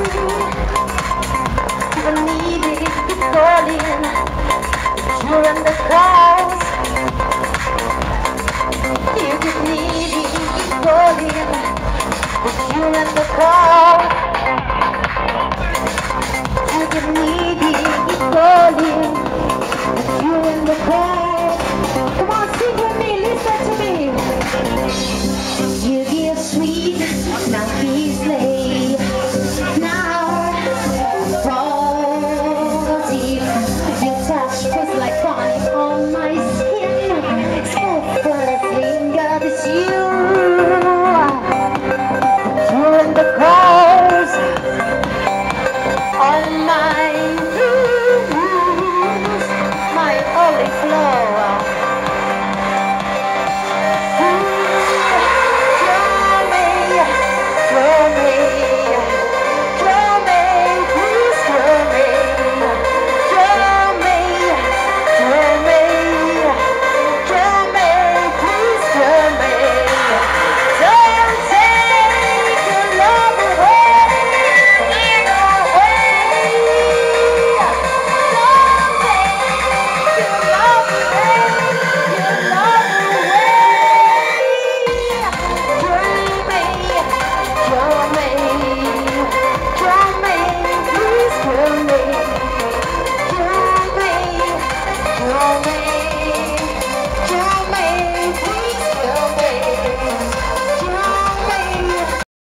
Even needing to calling, you're in the clouds. You get needy, keep calling, but you're in the clouds. You get needy, keep calling, but you're in the clouds. Come on, sing with me, listen to me. You give sweet, now be slave. Now fall deep. Your touch feels like fire on my skin. So first finger is you. You're in the coals on my bruise, my only flower. You're me.